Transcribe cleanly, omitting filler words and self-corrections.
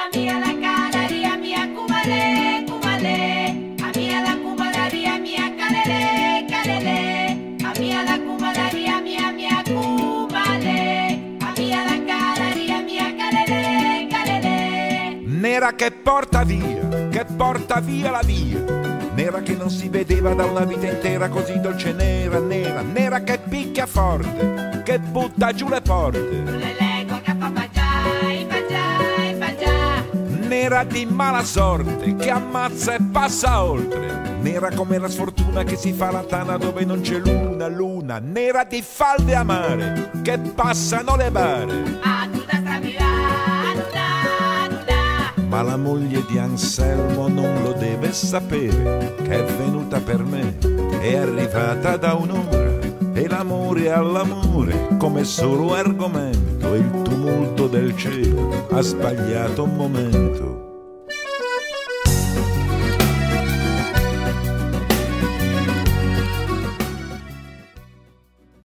Amia la canaria mia cumale, cumale. Amia la cumalaria mia calele, calele. Amia la cumalaria mia cumale. Amia la canaria mia calele, calele. Nera che porta via la via. Nera che non si vedeva da una vita intera, così dolce nera, nera, nera che picchia forte, che butta giù le porte. Le leggo che fa baciai, baciai, baciai. Nera di mala sorte, che ammazza e passa oltre. Nera come la sfortuna che si fa la tana dove non c'è luna, luna. Nera di falde amare, che passano le bare. A tutta stravia, nuda, nuda. Ma la moglie di Anselmo non lo deve sapere, che è venuta per me, è arrivata da un'ora, e l'amore all'amore come solo argomento, e il tumulto del cielo ha sbagliato un momento.